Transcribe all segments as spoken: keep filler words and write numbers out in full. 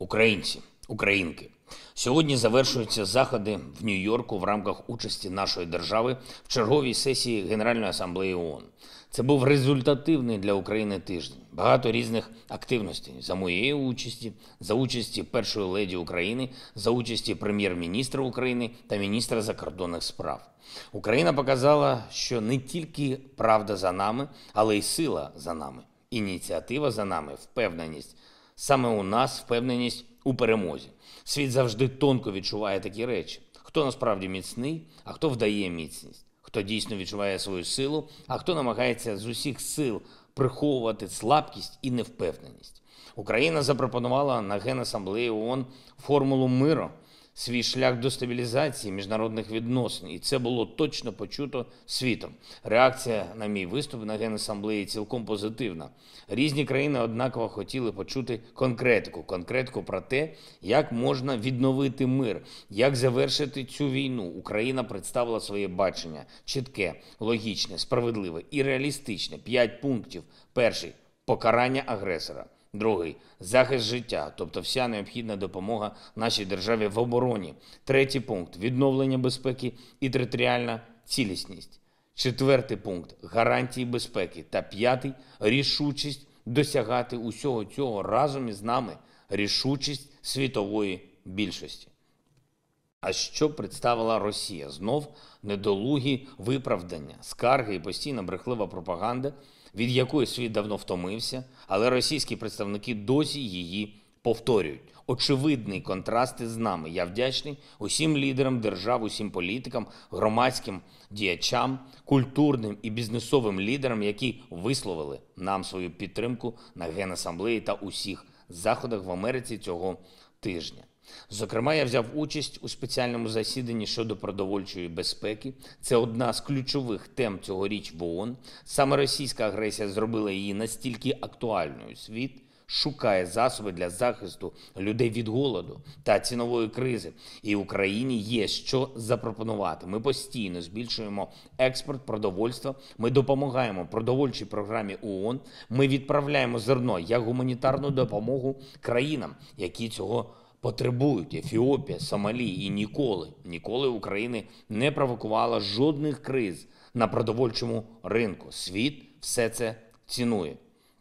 Українці, українки, сьогодні завершуються заходи в Нью-Йорку в рамках участі нашої держави в черговій сесії Генеральної асамблеї ООН. Це був результативний для України тиждень. Багато різних активностей за моєї участі, за участі першої леді України, за участі прем'єр-міністра України та міністра закордонних справ. Україна показала, що не тільки правда за нами, але й сила за нами. Ініціатива за нами, впевненість. Саме у нас впевненість у перемозі. Світ завжди тонко відчуває такі речі. Хто насправді міцний, а хто вдає міцність. Хто дійсно відчуває свою силу, а хто намагається з усіх сил приховувати слабкість і невпевненість. Україна запропонувала на Генасамблеї ООН формулу миру, свій шлях до стабілізації міжнародних відносин. І це було точно почуто світом. Реакція на мій виступ на Генасамблеї цілком позитивна. Різні країни однаково хотіли почути конкретику. Конкретику про те, як можна відновити мир, як завершити цю війну. Україна представила своє бачення. Чітке, логічне, справедливе і реалістичне. П'ять пунктів. Перший – покарання агресора. Другий – захист життя, тобто вся необхідна допомога нашій державі в обороні. Третій пункт – відновлення безпеки і територіальна цілісність. Четвертий пункт – гарантії безпеки. Та п'ятий – рішучість досягати усього цього разом із нами, рішучість світової більшості. А що представила Росія? Знов недолугі виправдання, скарги і постійна брехлива пропаганда, від якої світ давно втомився, але російські представники досі її повторюють. Очевидний контраст із нами. Я вдячний усім лідерам держав, усім політикам, громадським діячам, культурним і бізнесовим лідерам, які висловили нам свою підтримку на Генасамблеї та усіх заходах в Америці цього тижня. Зокрема, я взяв участь у спеціальному засіданні щодо продовольчої безпеки. Це одна з ключових тем цьогоріч в ООН. Саме російська агресія зробила її настільки актуальною. Світ шукає засоби для захисту людей від голоду та цінової кризи. І Україні є що запропонувати. Ми постійно збільшуємо експорт продовольства, ми допомагаємо продовольчій програмі ООН, ми відправляємо зерно як гуманітарну допомогу країнам, які цього потребують. Ефіопія, Сомалі. І ніколи, ніколи Україна не провокувала жодних криз на продовольчому ринку. Світ все це цінує.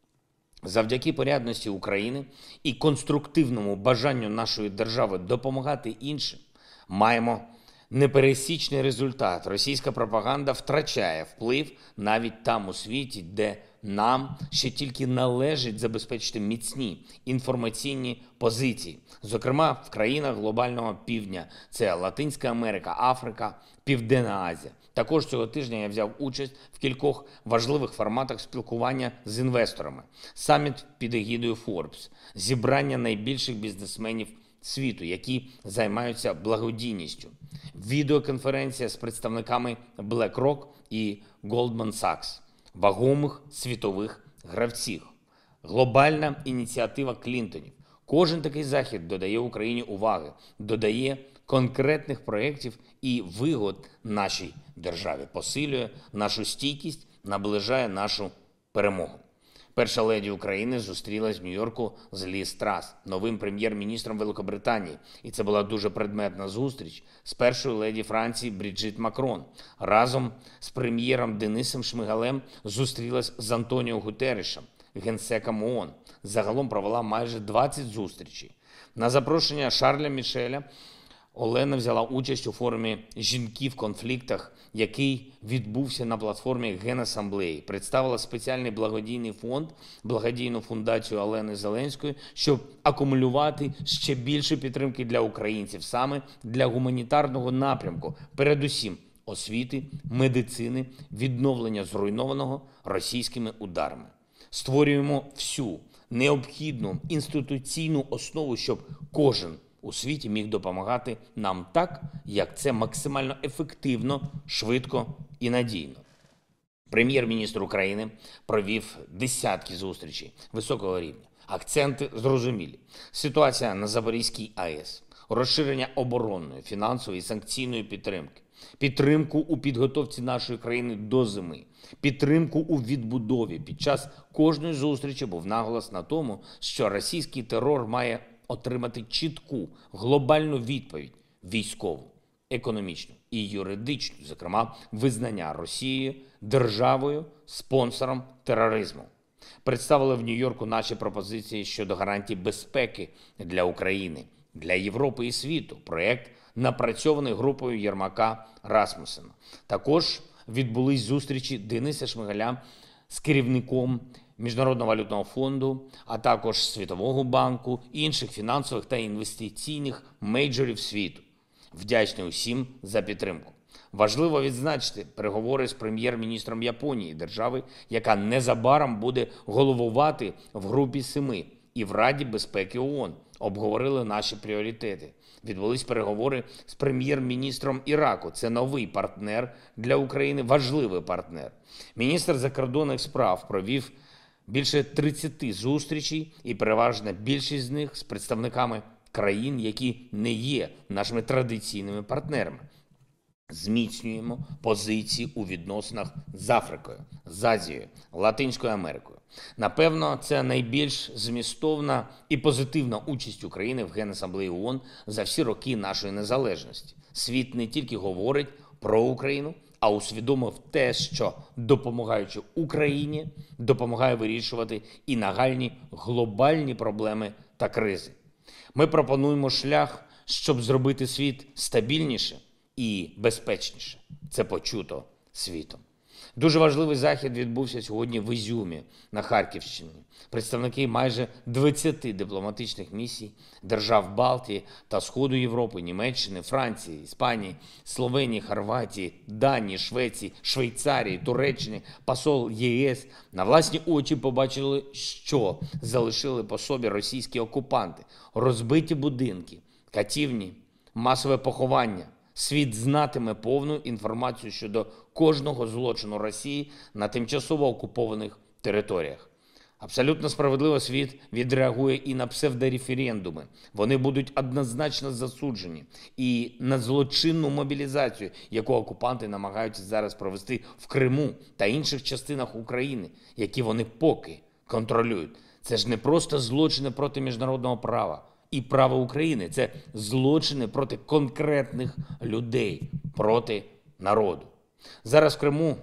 Завдяки порядності України і конструктивному бажанню нашої держави допомагати іншим, маємо непересічний результат. Російська пропаганда втрачає вплив навіть там у світі, де нам ще тільки належить забезпечити міцні інформаційні позиції. Зокрема, в країнах глобального півдня – це Латинська Америка, Африка, Південна Азія. Також цього тижня я взяв участь в кількох важливих форматах спілкування з інвесторами. Саміт під егідою Forbes, зібрання найбільших бізнесменів світу, які займаються благодійністю, відеоконференція з представниками BlackRock і Goldman Sachs, вагомих світових гравців, глобальна ініціатива Клінтонів. Кожен такий захід додає Україні уваги, додає конкретних проєктів і вигод нашій державі, посилює нашу стійкість, наближає нашу перемогу. Перша леді України зустрілась в Нью-Йорку з Ліз Трас, новим прем'єр-міністром Великобританії. І це була дуже предметна зустріч з першою леді Франції Бріджит Макрон. Разом з прем'єром Денисом Шмигалем зустрілась з Антоніо Гутеррішем, генсеком ООН. Загалом провела майже двадцять зустрічей. На запрошення Шарля Мішеля Олена взяла участь у форумі «Жінки в конфліктах», який відбувся на платформі Генасамблеї. Представила спеціальний благодійний фонд, благодійну фундацію Олени Зеленської, щоб акумулювати ще більше підтримки для українців, саме для гуманітарного напрямку, передусім освіти, медицини, відновлення зруйнованого російськими ударами. Створюємо всю необхідну інституційну основу, щоб кожен у світі міг допомагати нам так, як це максимально ефективно, швидко і надійно. Прем'єр-міністр України провів десятки зустрічей високого рівня. Акценти зрозумілі. Ситуація на Запорізькій АЕС, розширення оборонної, фінансової і санкційної підтримки, підтримку у підготовці нашої країни до зими, підтримку у відбудові. Під час кожної зустрічі був наголос на тому, що російський терор має отримати чітку глобальну відповідь військову, економічну і юридичну, зокрема, визнання Росії державою, спонсором тероризму. Представили в Нью-Йорку наші пропозиції щодо гарантій безпеки для України, для Європи і світу. Проєкт напрацьований групою Єрмака Расмусена. Також відбулись зустрічі Дениса Шмигаля з керівником Міжнародного валютного фонду, а також Світового банку, інших фінансових та інвестиційних мейджорів світу. Вдячний усім за підтримку. Важливо відзначити переговори з прем'єр-міністром Японії, держави, яка незабаром буде головувати в групі семи і в Раді безпеки ООН. Обговорили наші пріоритети. Відбулись переговори з прем'єр-міністром Іраку. Це новий партнер для України, важливий партнер. Міністр закордонних справ провів більше тридцяти зустрічей, і переважна більшість з них з представниками країн, які не є нашими традиційними партнерами. Зміцнюємо позиції у відносинах з Африкою, з Азією, Латинською Америкою. Напевно, це найбільш змістовна і позитивна участь України в Генасамблеї ООН за всі роки нашої незалежності. Світ не тільки говорить про Україну, а усвідомив те, що, допомагаючи Україні, допомагає вирішувати і нагальні глобальні проблеми та кризи. Ми пропонуємо шлях, щоб зробити світ стабільніше і безпечніше. Це почуто світом. Дуже важливий захід відбувся сьогодні в Ізюмі на Харківщині. Представники майже двадцяти дипломатичних місій держав Балтії та Сходу Європи, Німеччини, Франції, Іспанії, Словенії, Хорватії, Данії, Швеції, Швейцарії, Туреччини, посол ЄС на власні очі побачили, що залишили по собі російські окупанти. Розбиті будинки, катівні, масове поховання. Світ знатиме повну інформацію щодо кожного злочину Росії на тимчасово окупованих територіях. Абсолютно справедливо світ відреагує і на псевдореферендуми. Вони будуть однозначно засуджені. І на злочинну мобілізацію, яку окупанти намагаються зараз провести в Криму та інших частинах України, які вони поки контролюють. Це ж не просто злочини проти міжнародного права і права України. Це злочини проти конкретних людей, проти народу. Зараз в Криму,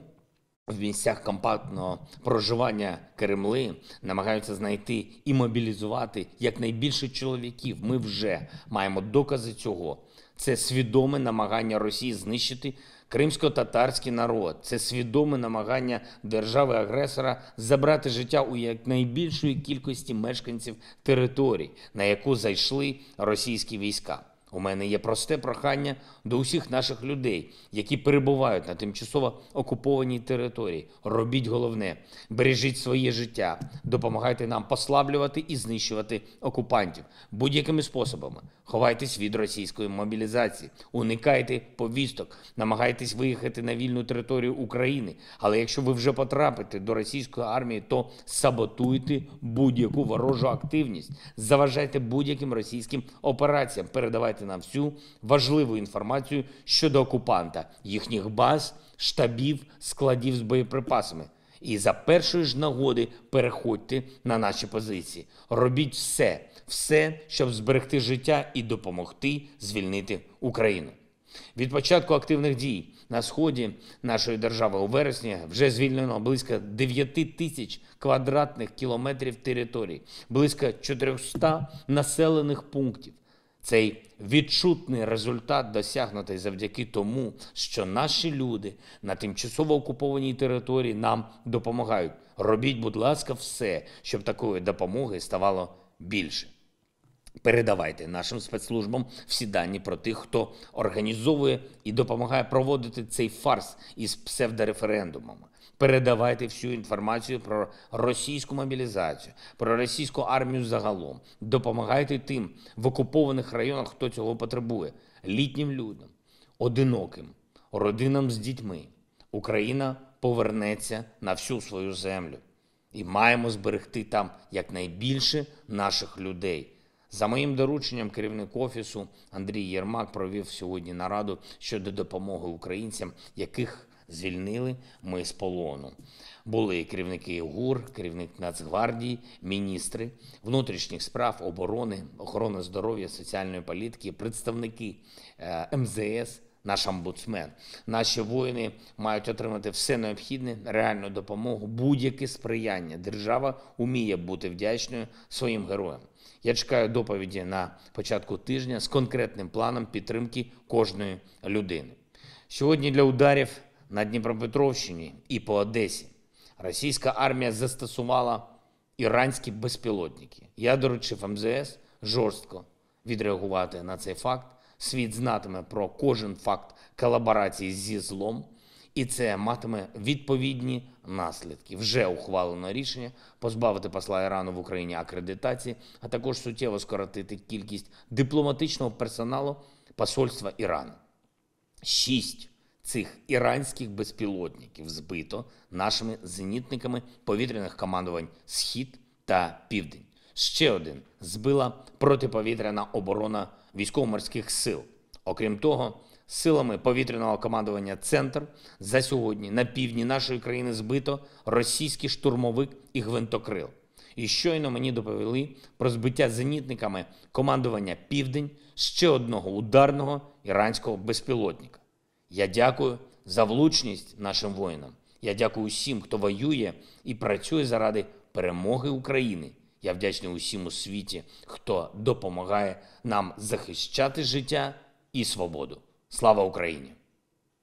в місцях компактного проживання Кремли, намагаються знайти і мобілізувати якнайбільше чоловіків. Ми вже маємо докази цього. Це свідоме намагання Росії знищити кримсько-татарський народ. Це свідоме намагання держави-агресора забрати життя у якнайбільшої кількості мешканців територій, на яку зайшли російські війська. У мене є просте прохання до усіх наших людей, які перебувають на тимчасово окупованій території. Робіть головне – бережіть своє життя, допомагайте нам послаблювати і знищувати окупантів будь-якими способами. Ховайтесь від російської мобілізації, уникайте повісток, намагайтесь виїхати на вільну територію України. Але якщо ви вже потрапите до російської армії, то саботуйте будь-яку ворожу активність, заважайте будь-яким російським операціям, передавайте нам всю важливу інформацію щодо окупанта, їхніх баз, штабів, складів з боєприпасами. І за першої ж нагоди переходьте на наші позиції. Робіть все, все, щоб зберегти життя і допомогти звільнити Україну. Від початку активних дій на сході нашої держави у вересні вже звільнено близько дев'яти тисяч квадратних кілометрів територій, близько чотирьохсот населених пунктів. Цей відчутний результат досягнутий завдяки тому, що наші люди на тимчасово окупованій території нам допомагають. Робіть, будь ласка, все, щоб такої допомоги ставало більше. Передавайте нашим спецслужбам всі дані про тих, хто організовує і допомагає проводити цей фарс із псевдореферендумами. Передавайте всю інформацію про російську мобілізацію, про російську армію загалом. Допомагайте тим в окупованих районах, хто цього потребує. Літнім людям, одиноким, родинам з дітьми. Україна повернеться на всю свою землю. І маємо зберегти там якнайбільше наших людей. За моїм дорученням керівник Офісу Андрій Єрмак провів сьогодні нараду щодо допомоги українцям, яких звільнили ми з полону. Були керівники ГУР, керівник Нацгвардії, міністри внутрішніх справ, оборони, охорони здоров'я, соціальної політики, представники е, ем зе ес, наш омбудсмен. Наші воїни мають отримати все необхідне, реальну допомогу, будь-яке сприяння. Держава вміє бути вдячною своїм героям. Я чекаю доповіді на початку тижня з конкретним планом підтримки кожної людини. Сьогодні для ударів на Дніпропетровщині і по Одесі російська армія застосувала іранські безпілотники. Я доручив ем зе ес жорстко відреагувати на цей факт. Світ знатиме про кожен факт колаборації зі злом, і це матиме відповідні наслідки. Вже ухвалено рішення позбавити посла Ірану в Україні акредитації, а також суттєво скоротити кількість дипломатичного персоналу посольства Ірану. Шість цих іранських безпілотників збито нашими зенітниками повітряних командувань «Схід» та «Південь». Ще один збила протиповітряна оборона військово-морських сил. Окрім того, силами повітряного командування «Центр» за сьогодні на півдні нашої країни збито російський штурмовик і гвинтокрил. І щойно мені доповіли про збиття зенітниками командування «Південь» ще одного ударного іранського безпілотника. Я дякую за влучність нашим воїнам. Я дякую усім, хто воює і працює заради перемоги України. Я вдячний усім у світі, хто допомагає нам захищати життя і свободу. Слава Україні!